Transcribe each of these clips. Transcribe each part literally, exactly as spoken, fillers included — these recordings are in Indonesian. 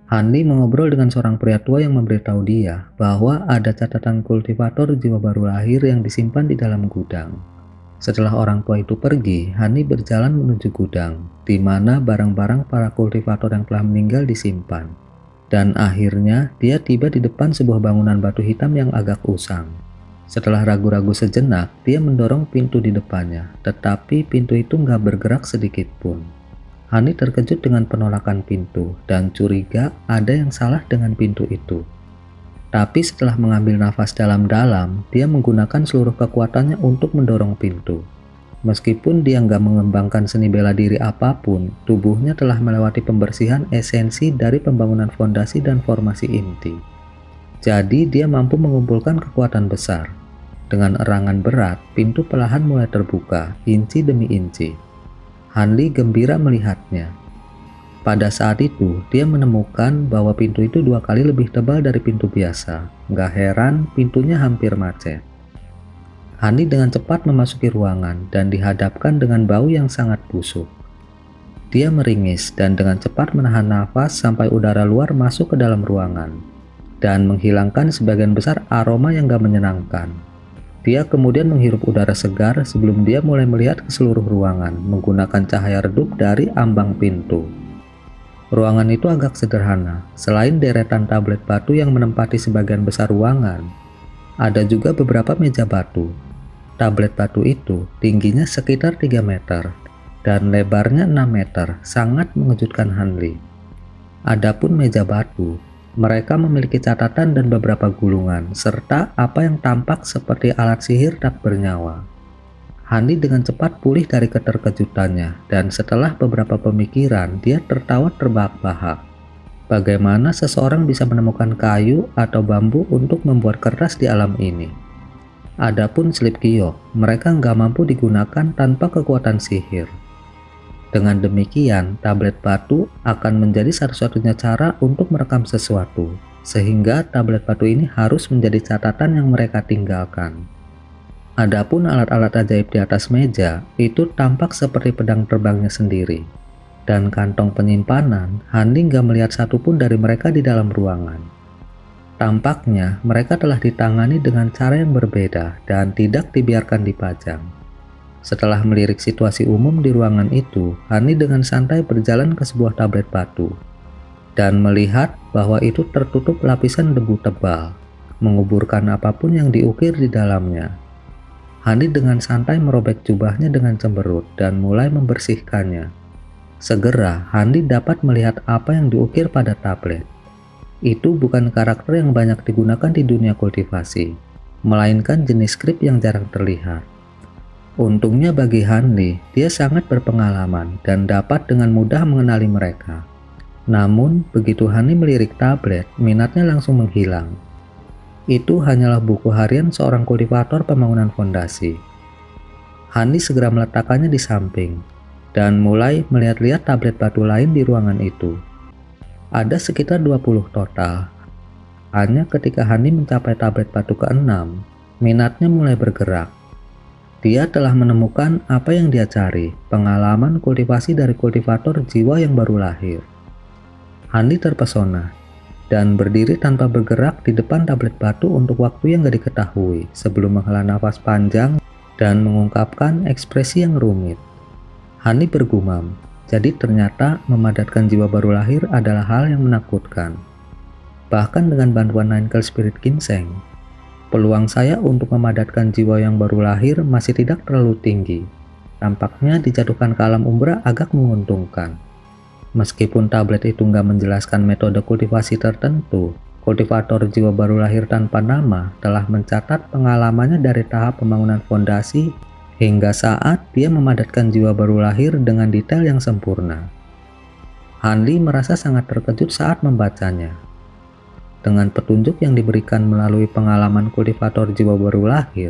Hanli mengobrol dengan seorang pria tua yang memberitahu dia bahwa ada catatan kultivator jiwa baru lahir yang disimpan di dalam gudang. Setelah orang tua itu pergi, Hanli berjalan menuju gudang, di mana barang-barang para kultivator yang telah meninggal disimpan. Dan akhirnya, dia tiba di depan sebuah bangunan batu hitam yang agak usang. Setelah ragu-ragu sejenak, dia mendorong pintu di depannya, tetapi pintu itu nggak bergerak sedikit pun. Hani terkejut dengan penolakan pintu dan curiga ada yang salah dengan pintu itu. Tapi setelah mengambil nafas dalam-dalam, dia menggunakan seluruh kekuatannya untuk mendorong pintu. Meskipun dia nggak mengembangkan seni bela diri apapun, tubuhnya telah melewati pembersihan esensi dari pembangunan fondasi dan formasi inti. Jadi dia mampu mengumpulkan kekuatan besar. Dengan erangan berat, pintu perlahan mulai terbuka, inci demi inci. Hanli gembira melihatnya. Pada saat itu, dia menemukan bahwa pintu itu dua kali lebih tebal dari pintu biasa. Nggak heran, pintunya hampir macet. Hanli dengan cepat memasuki ruangan dan dihadapkan dengan bau yang sangat busuk. Dia meringis dan dengan cepat menahan nafas sampai udara luar masuk ke dalam ruangan dan menghilangkan sebagian besar aroma yang gak menyenangkan. Dia kemudian menghirup udara segar sebelum dia mulai melihat ke seluruh ruangan menggunakan cahaya redup dari ambang pintu. Ruangan itu agak sederhana. Selain deretan tablet batu yang menempati sebagian besar ruangan, ada juga beberapa meja batu. Tablet batu itu tingginya sekitar tiga meter dan lebarnya enam meter, sangat mengejutkan Hanli. Adapun meja batu, mereka memiliki catatan dan beberapa gulungan, serta apa yang tampak seperti alat sihir tak bernyawa. Hanli dengan cepat pulih dari keterkejutannya, dan setelah beberapa pemikiran, dia tertawa terbahak-bahak. Bagaimana seseorang bisa menemukan kayu atau bambu untuk membuat kertas di alam ini? Adapun selip giok, mereka nggak mampu digunakan tanpa kekuatan sihir. Dengan demikian, tablet batu akan menjadi satu-satunya cara untuk merekam sesuatu, sehingga tablet batu ini harus menjadi catatan yang mereka tinggalkan. Adapun alat-alat ajaib di atas meja, itu tampak seperti pedang terbangnya sendiri. Dan kantong penyimpanan, Hanli nggak melihat satupun dari mereka di dalam ruangan. Tampaknya mereka telah ditangani dengan cara yang berbeda dan tidak dibiarkan dipajang. Setelah melirik situasi umum di ruangan itu, Hanli dengan santai berjalan ke sebuah tablet batu dan melihat bahwa itu tertutup lapisan debu tebal, menguburkan apapun yang diukir di dalamnya. Hanli dengan santai merobek jubahnya dengan cemberut dan mulai membersihkannya. Segera, Hanli dapat melihat apa yang diukir pada tablet. Itu bukan karakter yang banyak digunakan di dunia kultivasi, melainkan jenis skrip yang jarang terlihat. Untungnya bagi Hanli, dia sangat berpengalaman dan dapat dengan mudah mengenali mereka. Namun, begitu Hanli melirik tablet, minatnya langsung menghilang. Itu hanyalah buku harian seorang kultivator pembangunan fondasi. Hanli segera meletakkannya di samping, dan mulai melihat-lihat tablet batu lain di ruangan itu. Ada sekitar dua puluh total. Hanya ketika Hanli mencapai tablet batu keenam, minatnya mulai bergerak. Dia telah menemukan apa yang dia cari, pengalaman kultivasi dari kultivator jiwa yang baru lahir. Hanli terpesona dan berdiri tanpa bergerak di depan tablet batu untuk waktu yang gak diketahui sebelum menghela nafas panjang dan mengungkapkan ekspresi yang rumit. Hanli bergumam, jadi ternyata memadatkan jiwa baru lahir adalah hal yang menakutkan. Bahkan dengan bantuan Ninekeel Spirit Ginseng, peluang saya untuk memadatkan jiwa yang baru lahir masih tidak terlalu tinggi. Tampaknya dijatuhkan ke alam umbra agak menguntungkan. Meskipun tablet itu nggak menjelaskan metode kultivasi tertentu, kultivator jiwa baru lahir tanpa nama telah mencatat pengalamannya dari tahap pembangunan fondasi hingga saat dia memadatkan jiwa baru lahir dengan detail yang sempurna. Hanli merasa sangat terkejut saat membacanya. Dengan petunjuk yang diberikan melalui pengalaman kultivator jiwa baru lahir,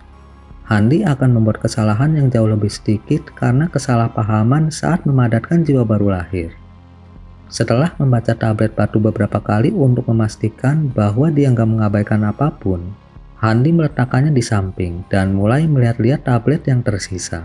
Hanli akan membuat kesalahan yang jauh lebih sedikit karena kesalahpahaman saat memadatkan jiwa baru lahir. Setelah membaca tablet batu beberapa kali untuk memastikan bahwa dia nggak mengabaikan apapun, Hanli meletakkannya di samping dan mulai melihat-lihat tablet yang tersisa.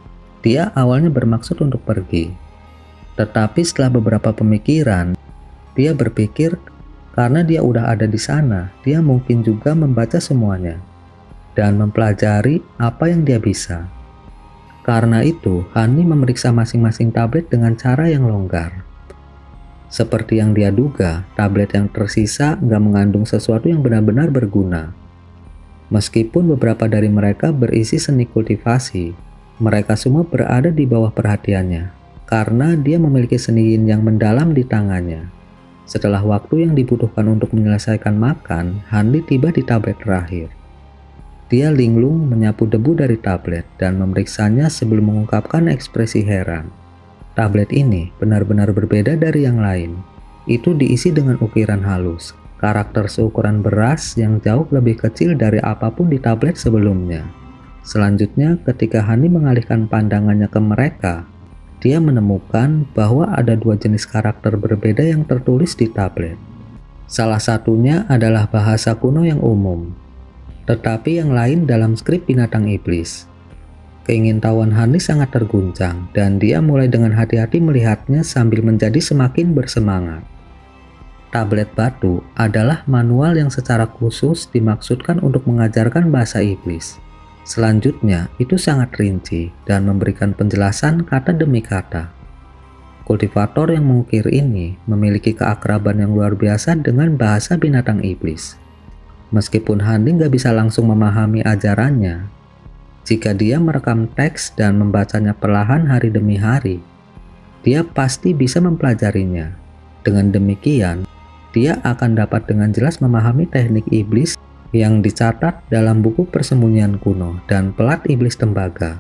Dia awalnya bermaksud untuk pergi, tetapi setelah beberapa pemikiran, Dia berpikir karena dia udah ada di sana, dia mungkin juga membaca semuanya dan mempelajari apa yang dia bisa. Karena itu, Hani memeriksa masing-masing tablet dengan cara yang longgar. Seperti yang dia duga, tablet yang tersisa nggak mengandung sesuatu yang benar-benar berguna. Meskipun beberapa dari mereka berisi seni kultivasi, mereka semua berada di bawah perhatiannya, karena dia memiliki seni yin yang mendalam di tangannya. Setelah waktu yang dibutuhkan untuk menyelesaikan makan, Hanli tiba di tablet terakhir. Dia linglung menyapu debu dari tablet dan memeriksanya sebelum mengungkapkan ekspresi heran. Tablet ini benar-benar berbeda dari yang lain. Itu diisi dengan ukiran halus, karakter seukuran beras yang jauh lebih kecil dari apapun di tablet sebelumnya. Selanjutnya, ketika Hani mengalihkan pandangannya ke mereka, dia menemukan bahwa ada dua jenis karakter berbeda yang tertulis di tablet. Salah satunya adalah bahasa kuno yang umum, tetapi yang lain dalam skrip binatang iblis. Keingintahuan Hani sangat terguncang, dan dia mulai dengan hati-hati melihatnya sambil menjadi semakin bersemangat. Tablet batu adalah manual yang secara khusus dimaksudkan untuk mengajarkan bahasa iblis. Selanjutnya, itu sangat rinci dan memberikan penjelasan kata demi kata. Kultivator yang mengukir ini memiliki keakraban yang luar biasa dengan bahasa binatang iblis. Meskipun Hani nggak bisa langsung memahami ajarannya, jika dia merekam teks dan membacanya perlahan hari demi hari, dia pasti bisa mempelajarinya. Dengan demikian, dia akan dapat dengan jelas memahami teknik iblis yang dicatat dalam buku persembunyian kuno dan pelat iblis tembaga.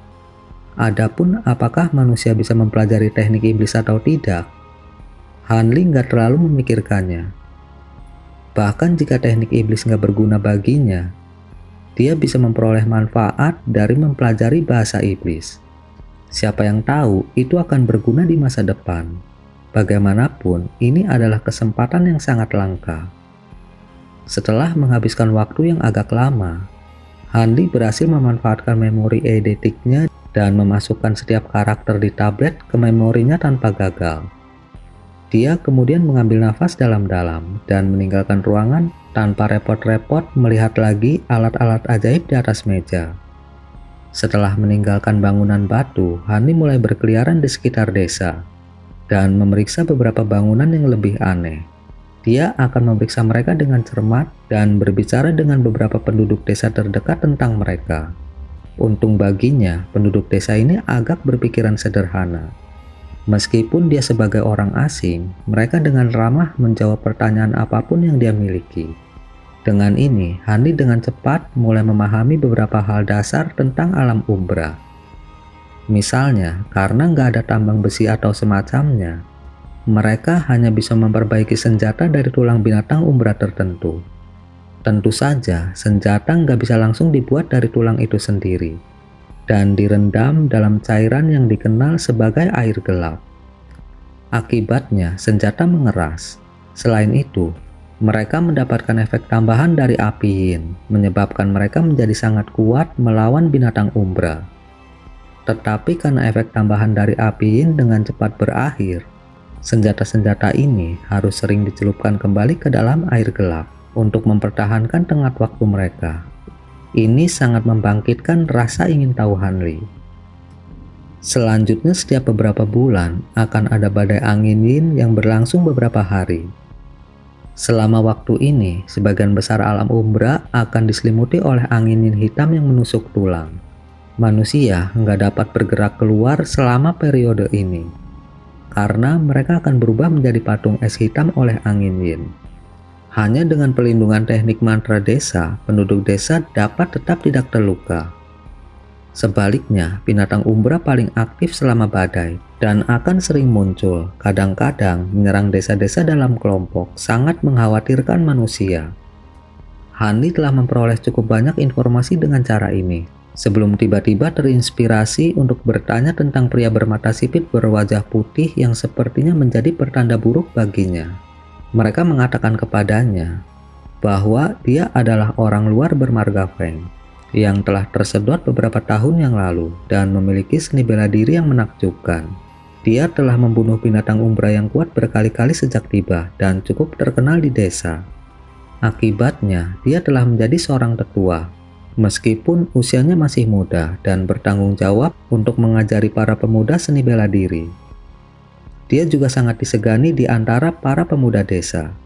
Adapun apakah manusia bisa mempelajari teknik iblis atau tidak, Hanli nggak terlalu memikirkannya. Bahkan jika teknik iblis nggak berguna baginya, dia bisa memperoleh manfaat dari mempelajari bahasa iblis. Siapa yang tahu itu akan berguna di masa depan. Bagaimanapun, ini adalah kesempatan yang sangat langka. Setelah menghabiskan waktu yang agak lama, Hanli berhasil memanfaatkan memori eidetiknya dan memasukkan setiap karakter di tablet ke memorinya tanpa gagal. Dia kemudian mengambil nafas dalam-dalam dan meninggalkan ruangan tanpa repot-repot melihat lagi alat-alat ajaib di atas meja. Setelah meninggalkan bangunan batu, Hani mulai berkeliaran di sekitar desa dan memeriksa beberapa bangunan yang lebih aneh. Dia akan memeriksa mereka dengan cermat dan berbicara dengan beberapa penduduk desa terdekat tentang mereka. Untung baginya, penduduk desa ini agak berpikiran sederhana. Meskipun dia sebagai orang asing, mereka dengan ramah menjawab pertanyaan apapun yang dia miliki. Dengan ini, Hani dengan cepat mulai memahami beberapa hal dasar tentang alam umbra. Misalnya, karena nggak ada tambang besi atau semacamnya, mereka hanya bisa memperbaiki senjata dari tulang binatang umbra tertentu. Tentu saja, senjata nggak bisa langsung dibuat dari tulang itu sendiri, dan direndam dalam cairan yang dikenal sebagai air gelap. Akibatnya, senjata mengeras. Selain itu, mereka mendapatkan efek tambahan dari api yin, menyebabkan mereka menjadi sangat kuat melawan binatang umbra. Tetapi karena efek tambahan dari api yin dengan cepat berakhir, senjata-senjata ini harus sering dicelupkan kembali ke dalam air gelap untuk mempertahankan tenggat waktu mereka. Ini sangat membangkitkan rasa ingin tahu Hanli. Selanjutnya, setiap beberapa bulan akan ada badai angin yin yang berlangsung beberapa hari. Selama waktu ini, sebagian besar alam umbra akan diselimuti oleh angin yin hitam yang menusuk tulang. Manusia nggak dapat bergerak keluar selama periode ini, karena mereka akan berubah menjadi patung es hitam oleh angin yin. Hanya dengan pelindungan teknik mantra desa, penduduk desa dapat tetap tidak terluka. Sebaliknya, binatang umbra paling aktif selama badai dan akan sering muncul, kadang-kadang menyerang desa-desa dalam kelompok, sangat mengkhawatirkan manusia. Hani telah memperoleh cukup banyak informasi dengan cara ini, sebelum tiba-tiba terinspirasi untuk bertanya tentang pria bermata sipit berwajah putih yang sepertinya menjadi pertanda buruk baginya. Mereka mengatakan kepadanya bahwa dia adalah orang luar bermarga Feng yang telah tersedot beberapa tahun yang lalu dan memiliki seni bela diri yang menakjubkan. Dia telah membunuh binatang umbra yang kuat berkali-kali sejak tiba dan cukup terkenal di desa. Akibatnya, dia telah menjadi seorang tetua, meskipun usianya masih muda dan bertanggung jawab untuk mengajari para pemuda seni bela diri. Dia juga sangat disegani di antara para pemuda desa.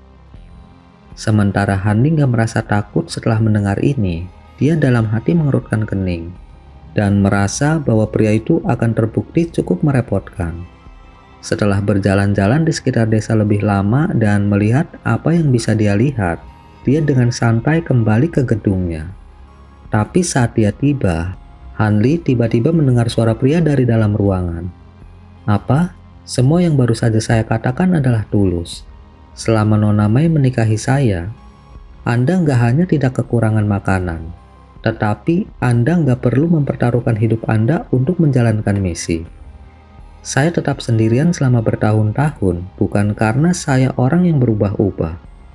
Sementara Hanli gak merasa takut setelah mendengar ini, dia dalam hati mengerutkan kening dan merasa bahwa pria itu akan terbukti cukup merepotkan. Setelah berjalan-jalan di sekitar desa lebih lama dan melihat apa yang bisa dia lihat, dia dengan santai kembali ke gedungnya. Tapi saat dia tiba, Hanli tiba-tiba mendengar suara pria dari dalam ruangan. Apa? Semua yang baru saja saya katakan adalah tulus. Selama Nona Mei menikahi saya, Anda nggak hanya tidak kekurangan makanan, tetapi Anda nggak perlu mempertaruhkan hidup Anda untuk menjalankan misi. Saya tetap sendirian selama bertahun-tahun bukan karena saya orang yang berubah-ubah,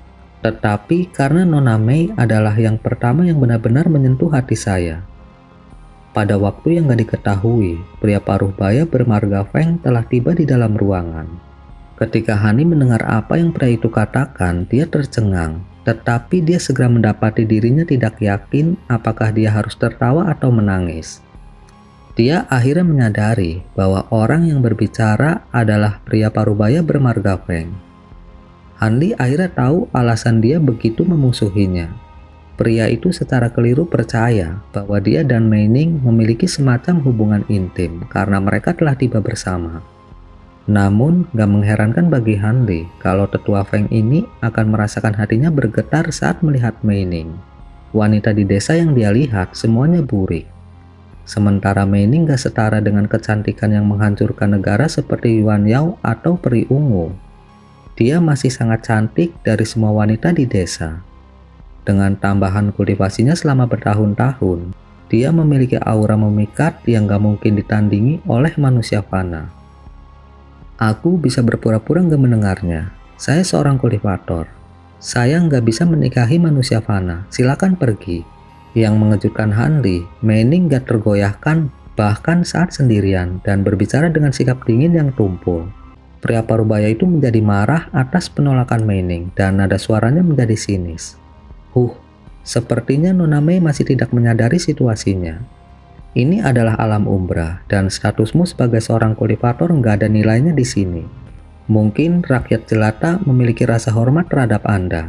tetapi karena Nona Mei adalah yang pertama yang benar-benar menyentuh hati saya. Pada waktu yang gak diketahui, pria paruh baya bermarga Feng telah tiba di dalam ruangan. Ketika Hanli mendengar apa yang pria itu katakan, dia tercengang, tetapi dia segera mendapati dirinya tidak yakin apakah dia harus tertawa atau menangis. Dia akhirnya menyadari bahwa orang yang berbicara adalah pria parubaya bermarga Feng. Hanli akhirnya tahu alasan dia begitu memusuhinya. Pria itu secara keliru percaya bahwa dia dan Mei Ning memiliki semacam hubungan intim karena mereka telah tiba bersama. Namun, gak mengherankan bagi Hanli kalau tetua Feng ini akan merasakan hatinya bergetar saat melihat Mei Ning. Wanita di desa yang dia lihat semuanya burik. Sementara Mei Ning gak setara dengan kecantikan yang menghancurkan negara seperti Yuan Yao atau peri ungu. Dia masih sangat cantik dari semua wanita di desa. Dengan tambahan kultivasinya selama bertahun-tahun, dia memiliki aura memikat yang gak mungkin ditandingi oleh manusia fana. Aku bisa berpura-pura nggak mendengarnya. Saya seorang kultivator. Saya nggak bisa menikahi manusia fana. Silakan pergi. Yang mengejutkan Hanli, Mei Ning nggak tergoyahkan bahkan saat sendirian dan berbicara dengan sikap dingin yang tumpul. Pria parubaya itu menjadi marah atas penolakan Mei Ning dan nada suaranya menjadi sinis. Huh, sepertinya Nona Mei masih tidak menyadari situasinya. Ini adalah alam umbra, dan statusmu sebagai seorang kultivator nggak ada nilainya di sini. Mungkin rakyat jelata memiliki rasa hormat terhadap Anda.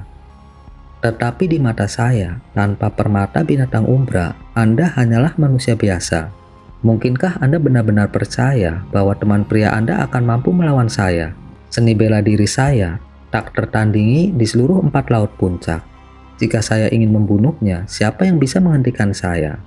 Tetapi di mata saya, tanpa permata binatang umbra, Anda hanyalah manusia biasa. Mungkinkah Anda benar-benar percaya bahwa teman pria Anda akan mampu melawan saya? Seni bela diri saya tak tertandingi di seluruh empat laut puncak. Jika saya ingin membunuhnya, siapa yang bisa menghentikan saya?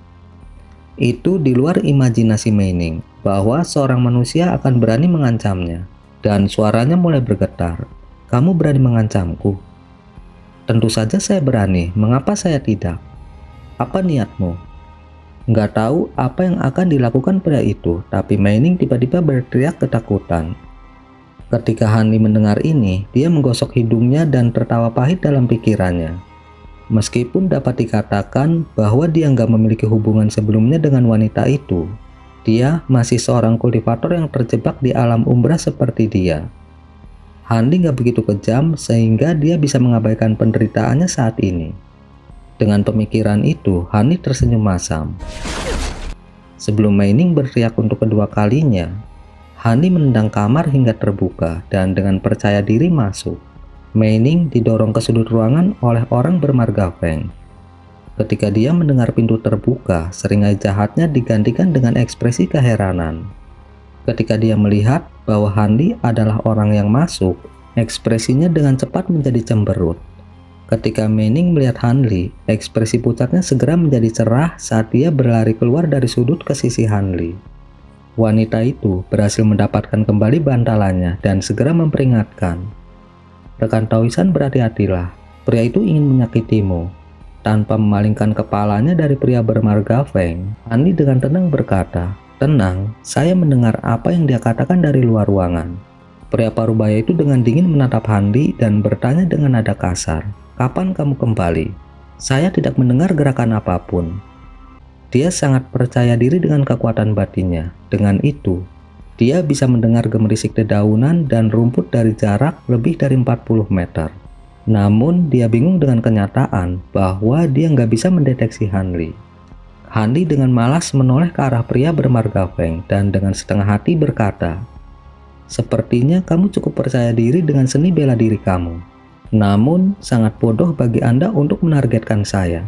Itu di luar imajinasi Mei Ning, bahwa seorang manusia akan berani mengancamnya, dan suaranya mulai bergetar. Kamu berani mengancamku? Tentu saja saya berani, mengapa saya tidak? Apa niatmu? Nggak tahu apa yang akan dilakukan pria itu, tapi Mei Ning tiba-tiba berteriak ketakutan. Ketika Hanli mendengar ini, dia menggosok hidungnya dan tertawa pahit dalam pikirannya. Meskipun dapat dikatakan bahwa dia nggak memiliki hubungan sebelumnya dengan wanita itu, dia masih seorang kultivator yang terjebak di alam umbra seperti dia. Hanli nggak begitu kejam sehingga dia bisa mengabaikan penderitaannya saat ini. Dengan pemikiran itu, Hanli tersenyum masam. Sebelum Mei Ning berteriak untuk kedua kalinya, Hanli menendang kamar hingga terbuka dan dengan percaya diri masuk. Mei Ning didorong ke sudut ruangan oleh orang bermarga Feng. Ketika dia mendengar pintu terbuka, seringai jahatnya digantikan dengan ekspresi keheranan. Ketika dia melihat bahwa Hanli adalah orang yang masuk, ekspresinya dengan cepat menjadi cemberut. Ketika Mei Ning melihat Hanli, ekspresi pucatnya segera menjadi cerah saat dia berlari keluar dari sudut ke sisi Hanli. Wanita itu berhasil mendapatkan kembali bantalannya dan segera memperingatkan. Rekan Taoisan, berhati-hatilah, pria itu ingin menyakitimu. Tanpa memalingkan kepalanya dari pria bermarga Feng, Hanli dengan tenang berkata, tenang, saya mendengar apa yang dia katakan dari luar ruangan. Pria parubaya itu dengan dingin menatap Hanli dan bertanya dengan nada kasar, kapan kamu kembali? Saya tidak mendengar gerakan apapun. Dia sangat percaya diri dengan kekuatan batinnya. Dengan itu, Dia bisa mendengar gemerisik dedaunan dan rumput dari jarak lebih dari empat puluh meter. Namun dia bingung dengan kenyataan bahwa dia nggak bisa mendeteksi Hanli. Hanli dengan malas menoleh ke arah pria bermarga Feng dan dengan setengah hati berkata, "Sepertinya kamu cukup percaya diri dengan seni bela diri kamu. Namun sangat bodoh bagi Anda untuk menargetkan saya."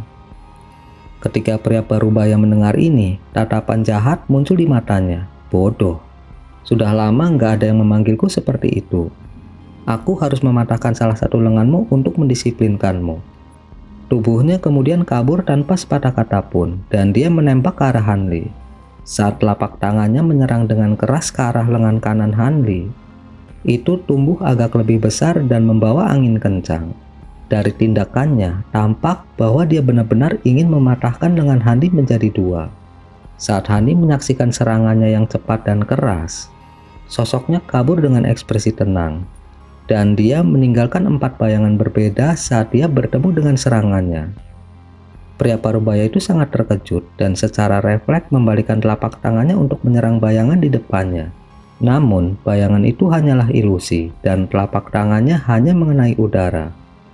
Ketika pria parubaya mendengar ini, tatapan jahat muncul di matanya. "Bodoh. Sudah lama nggak ada yang memanggilku seperti itu. Aku harus mematahkan salah satu lenganmu untuk mendisiplinkanmu." Tubuhnya kemudian kabur tanpa sepatah kata pun, dan dia menembak ke arah Hanli. Saat telapak tangannya menyerang dengan keras ke arah lengan kanan Hanli, itu tumbuh agak lebih besar dan membawa angin kencang. Dari tindakannya, tampak bahwa dia benar-benar ingin mematahkan lengan Hanli menjadi dua. Saat Hanli menyaksikan serangannya yang cepat dan keras, sosoknya kabur dengan ekspresi tenang, dan dia meninggalkan empat bayangan berbeda saat dia bertemu dengan serangannya. Pria parubaya itu sangat terkejut dan secara refleks membalikkan telapak tangannya untuk menyerang bayangan di depannya. Namun, bayangan itu hanyalah ilusi dan telapak tangannya hanya mengenai udara.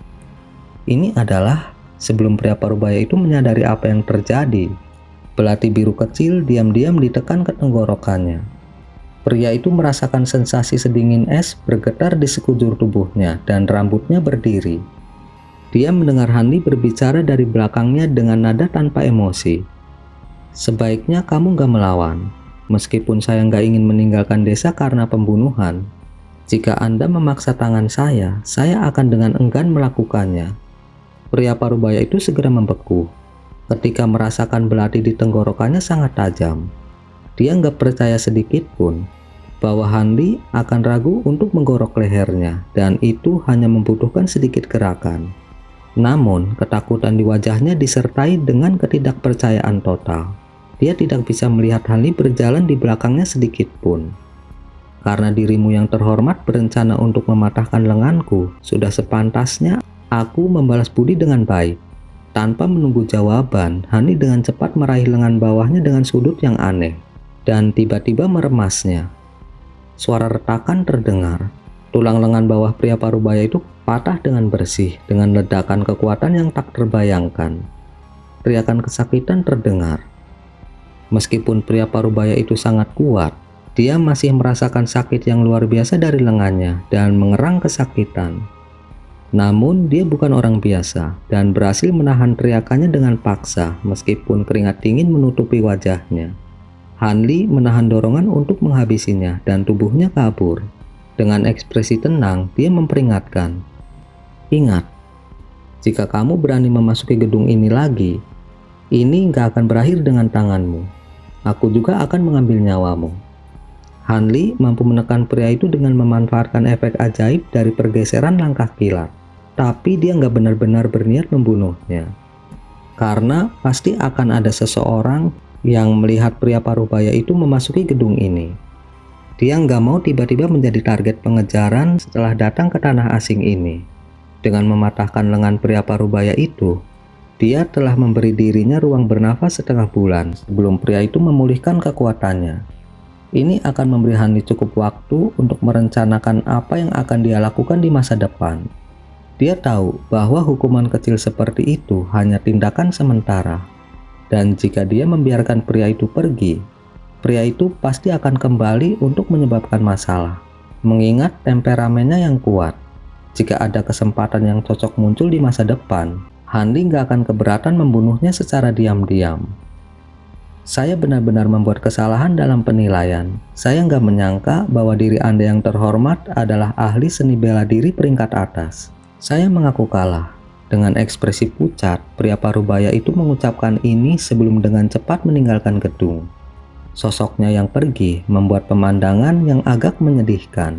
Ini adalah sebelum pria parubaya itu menyadari apa yang terjadi. Belati biru kecil diam-diam ditekan ke tenggorokannya. Pria itu merasakan sensasi sedingin es bergetar di sekujur tubuhnya dan rambutnya berdiri. Dia mendengar Hanli berbicara dari belakangnya dengan nada tanpa emosi. "Sebaiknya kamu gak melawan. Meskipun saya gak ingin meninggalkan desa karena pembunuhan, jika Anda memaksa tangan saya, saya akan dengan enggan melakukannya." Pria parubaya itu segera membeku ketika merasakan belati di tenggorokannya sangat tajam. Dia nggak percaya sedikit pun bahwa Hanli akan ragu untuk menggorok lehernya, dan itu hanya membutuhkan sedikit gerakan. Namun, ketakutan di wajahnya disertai dengan ketidakpercayaan total. Dia tidak bisa melihat Hanli berjalan di belakangnya sedikit pun. "Karena dirimu yang terhormat berencana untuk mematahkan lenganku, sudah sepantasnya aku membalas budi dengan baik." Tanpa menunggu jawaban, Hanli dengan cepat meraih lengan bawahnya dengan sudut yang aneh, dan tiba-tiba meremasnya. Suara retakan terdengar. Tulang lengan bawah pria parubaya itu patah dengan bersih, dengan ledakan kekuatan yang tak terbayangkan. Teriakan kesakitan terdengar. Meskipun pria parubaya itu sangat kuat, dia masih merasakan sakit yang luar biasa dari lengannya dan mengerang kesakitan. Namun dia bukan orang biasa dan berhasil menahan teriakannya dengan paksa meskipun keringat dingin menutupi wajahnya. Hanli menahan dorongan untuk menghabisinya dan tubuhnya kabur. Dengan ekspresi tenang, dia memperingatkan, "Ingat, jika kamu berani memasuki gedung ini lagi, ini nggak akan berakhir dengan tanganmu. Aku juga akan mengambil nyawamu." Hanli mampu menekan pria itu dengan memanfaatkan efek ajaib dari pergeseran langkah kilat. Tapi dia nggak benar-benar berniat membunuhnya. Karena pasti akan ada seseorang yang melihat pria parubaya itu memasuki gedung ini. Dia nggak mau tiba-tiba menjadi target pengejaran setelah datang ke tanah asing ini. Dengan mematahkan lengan pria parubaya itu, dia telah memberi dirinya ruang bernafas setengah bulan sebelum pria itu memulihkan kekuatannya. Ini akan memberi Hanli cukup waktu untuk merencanakan apa yang akan dia lakukan di masa depan. Dia tahu bahwa hukuman kecil seperti itu hanya tindakan sementara. Dan jika dia membiarkan pria itu pergi, pria itu pasti akan kembali untuk menyebabkan masalah. Mengingat temperamennya yang kuat, jika ada kesempatan yang cocok muncul di masa depan, Hanli nggak akan keberatan membunuhnya secara diam-diam. "Saya benar-benar membuat kesalahan dalam penilaian. Saya nggak menyangka bahwa diri Anda yang terhormat adalah ahli seni bela diri peringkat atas. Saya mengaku kalah." Dengan ekspresi pucat, pria parubaya itu mengucapkan ini sebelum dengan cepat meninggalkan gedung. Sosoknya yang pergi membuat pemandangan yang agak menyedihkan.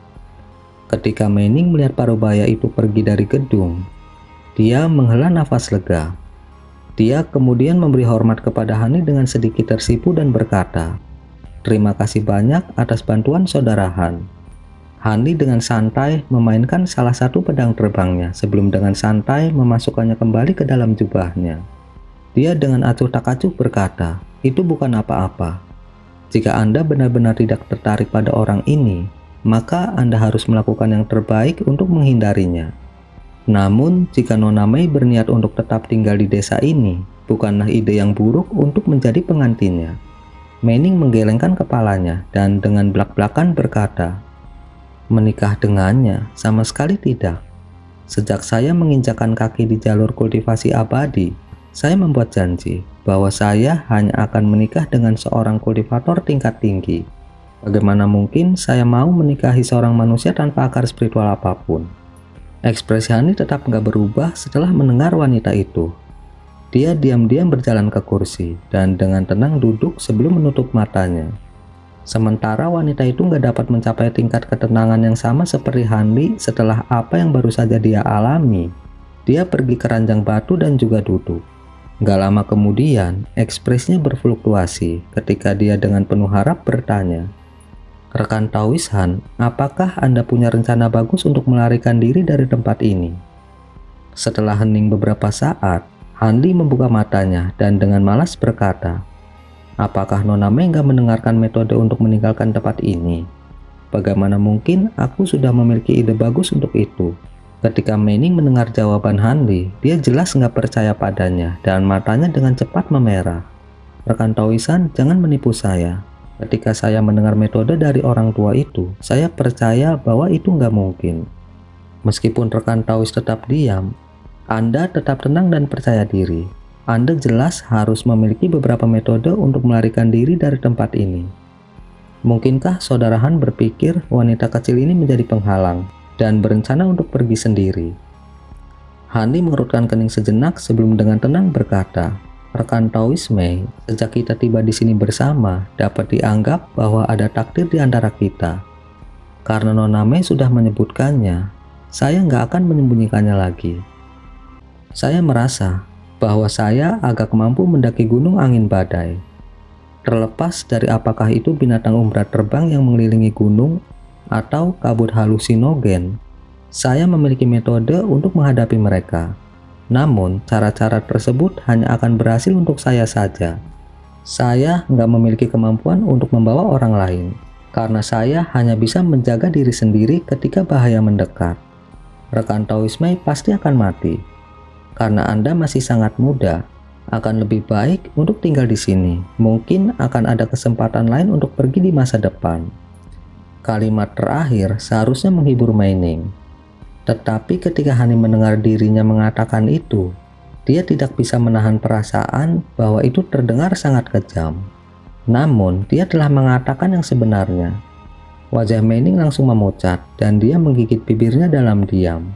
Ketika Mening melihat parubaya itu pergi dari gedung, dia menghela nafas lega. Dia kemudian memberi hormat kepada Hanli dengan sedikit tersipu dan berkata, "Terima kasih banyak atas bantuan saudara Han." Hanli dengan santai memainkan salah satu pedang terbangnya sebelum dengan santai memasukkannya kembali ke dalam jubahnya. Dia dengan acuh tak acuh berkata, "Itu bukan apa-apa." Jika Anda benar-benar tidak tertarik pada orang ini, maka Anda harus melakukan yang terbaik untuk menghindarinya. Namun, jika Nona Mei berniat untuk tetap tinggal di desa ini, bukanlah ide yang buruk untuk menjadi pengantinnya. Manning menggelengkan kepalanya dan dengan belak-belakan berkata, "Menikah dengannya? Sama sekali tidak. Sejak saya menginjakkan kaki di jalur kultivasi abadi, saya membuat janji bahwa saya hanya akan menikah dengan seorang kultivator tingkat tinggi. Bagaimana mungkin saya mau menikahi seorang manusia tanpa akar spiritual apapun?" Ekspresi Hani tetap nggak berubah setelah mendengar wanita itu. Dia diam-diam berjalan ke kursi dan dengan tenang duduk sebelum menutup matanya. Sementara wanita itu nggak dapat mencapai tingkat ketenangan yang sama seperti Hanli setelah apa yang baru saja dia alami. Dia pergi ke ranjang batu dan juga duduk. Nggak lama kemudian, ekspresinya berfluktuasi ketika dia dengan penuh harap bertanya, "Rekan Taois Han, apakah Anda punya rencana bagus untuk melarikan diri dari tempat ini?" Setelah hening beberapa saat, Hanli membuka matanya dan dengan malas berkata, "Apakah Nona Mei nggak mendengarkan metode untuk meninggalkan tempat ini? Bagaimana mungkin aku sudah memiliki ide bagus untuk itu?" Ketika Manning mendengar jawaban Hanli, dia jelas nggak percaya padanya dan matanya dengan cepat memerah. "Rekan Taois Han, jangan menipu saya. Ketika saya mendengar metode dari orang tua itu, saya percaya bahwa itu nggak mungkin." Meskipun rekan Taois tetap diam, Anda tetap tenang dan percaya diri. Anda jelas harus memiliki beberapa metode untuk melarikan diri dari tempat ini. Mungkinkah saudara Han berpikir wanita kecil ini menjadi penghalang dan berencana untuk pergi sendiri? Hanli mengerutkan kening sejenak sebelum dengan tenang berkata, "Rekan Taois Mei, sejak kita tiba di sini bersama, dapat dianggap bahwa ada takdir di antara kita. Karena Nona Mei sudah menyebutkannya, saya nggak akan menyembunyikannya lagi. Saya merasa bahwa saya agak mampu mendaki gunung angin badai. Terlepas dari apakah itu binatang umbra terbang yang mengelilingi gunung atau kabut halusinogen, saya memiliki metode untuk menghadapi mereka. Namun, cara-cara tersebut hanya akan berhasil untuk saya saja. Saya nggak memiliki kemampuan untuk membawa orang lain, karena saya hanya bisa menjaga diri sendiri ketika bahaya mendekat. Rekan Taois Mei pasti akan mati. Karena Anda masih sangat muda, akan lebih baik untuk tinggal di sini. Mungkin akan ada kesempatan lain untuk pergi di masa depan." Kalimat terakhir seharusnya menghibur Manning. Tetapi ketika Hani mendengar dirinya mengatakan itu, dia tidak bisa menahan perasaan bahwa itu terdengar sangat kejam. Namun, dia telah mengatakan yang sebenarnya. Wajah Manning langsung memucat dan dia menggigit bibirnya dalam diam.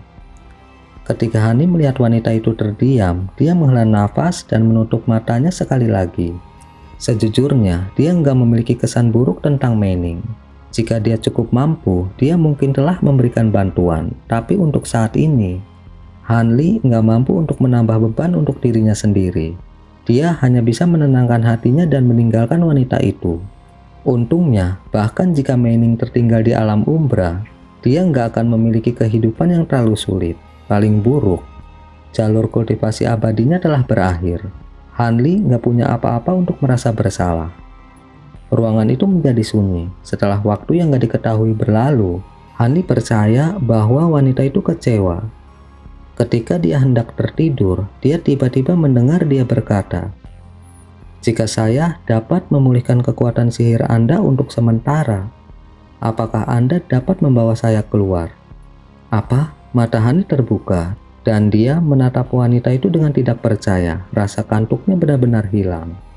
Ketika Hani melihat wanita itu terdiam, dia menghela nafas dan menutup matanya sekali lagi. Sejujurnya, dia enggak memiliki kesan buruk tentang Manning. Jika dia cukup mampu, dia mungkin telah memberikan bantuan. Tapi untuk saat ini, Hanli enggak mampu untuk menambah beban untuk dirinya sendiri. Dia hanya bisa menenangkan hatinya dan meninggalkan wanita itu. Untungnya, bahkan jika Manning tertinggal di alam umbra, dia enggak akan memiliki kehidupan yang terlalu sulit. Paling buruk, jalur kultivasi abadinya telah berakhir. Hanli nggak punya apa-apa untuk merasa bersalah. Ruangan itu menjadi sunyi. Setelah waktu yang nggak diketahui berlalu, Hanli percaya bahwa wanita itu kecewa. Ketika dia hendak tertidur, dia tiba-tiba mendengar dia berkata, "Jika saya dapat memulihkan kekuatan sihir Anda untuk sementara, apakah Anda dapat membawa saya keluar?" Apa? Mata Hani terbuka dan dia menatap wanita itu dengan tidak percaya. Rasa kantuknya benar-benar hilang.